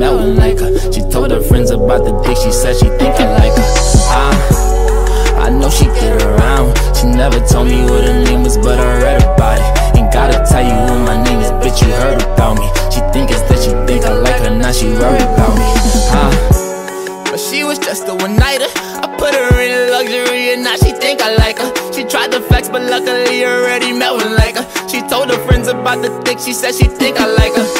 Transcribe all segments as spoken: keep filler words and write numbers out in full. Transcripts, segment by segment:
melting like her. She told her friends about the dick, she said she think I like her. I, I know she get around. She never told me what her name was, but I read about it. Ain't gotta tell you what my name is, bitch, you heard about me. She think it's that she think I like her, now she worried about me. Uh. But she was just a one-nighter. I put her in luxury and now she think I like her. She tried to flex, but luckily already melting like her. She told her friends about the dick, she said she think I like her.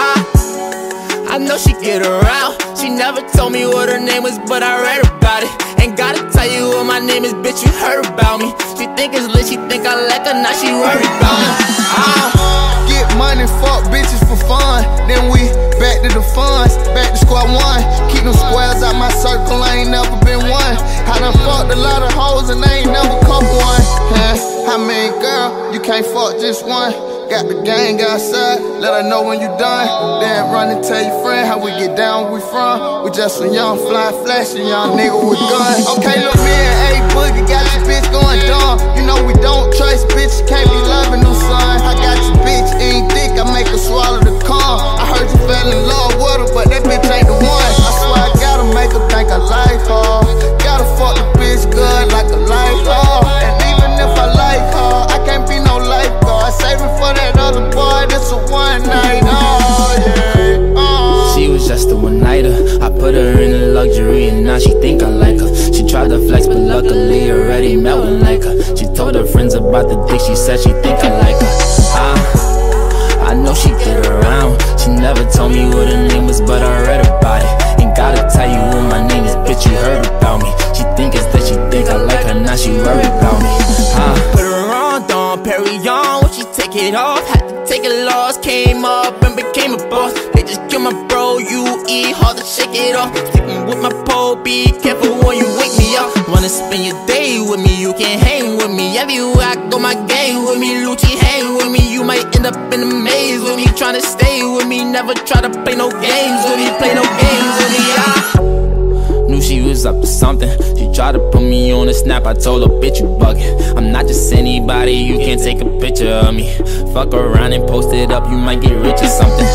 I, I know she get around. She never told me what her name was, but I read about it. Ain't gotta tell you what my name is, bitch, you heard about me. She think it's lit, she think I like her, now she worried about me. I get money, fuck bitches for fun. Then we back to the funds, back to squad one. Keep them squares out my circle, I ain't never been one. I done fucked a lot of hoes and I ain't never caught one. Huh? I mean, girl, you can't fuck just one. Got the gang outside, let her know when you done. Then run and tell your friend how we get down where we from. We just a young fly flashing young nigga with guns. Okay, look, me and A Boogie got your bitch going dumb. You know we don't trust bitch, can't be loving no son. I got your bitch ain't thick, I make her swallow the cum. I heard you fell in love with her, but that bitch ain't the one. I swear I gotta make her think I like her. Gotta fuck the bitch good like a lifeguard. And even if I like her, I can't be no lifeguard. Save it for that other boy, this a one night, oh yeah, oh. She was just a one-nighter. I put her in a luxury and now she think I like her. She tried to flex, but luckily already melting like her. She told her friends about the dick, she said she think I like her. I, I know she get around. She never told me what her name was, but I read about it. Ain't gotta tell you what my name is, bitch, you heard about me. She think it's that she think I like her, now she worried about me. uh. Put her on, Dom Perignon, when she take it off, had to take a loss. Came up and became a boss. They just kill my bro, you eat hard to shake it off. Sleeping with my pole, be careful when you wake me up. Wanna spend your day with me, you can hang with me. Everywhere I go, my gang with me. Lucci hang with me, you might end up in a maze with me. Tryna stay with me, never try to play no games with me. Play no games with me, I knew she was up to something. She tried to put me on a snap, I told her, bitch, you bugging. I'm not just anybody, you can't take a picture of me. Fuck around and post it up, you might get rich or something.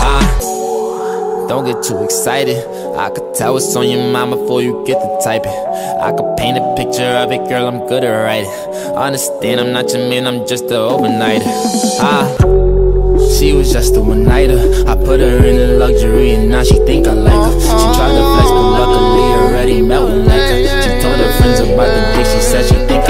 Ah, don't get too excited. I could tell what's on your mind before you get to typing. I could paint a picture of it, girl, I'm good at writing. Understand, I'm not your man, I'm just an overnighter. Ah, she was just a one-nighter. I put her in a luxury and now she think I like her. She tried to flex, but luckily already melting like her. She told her friends about the dick, she said she think I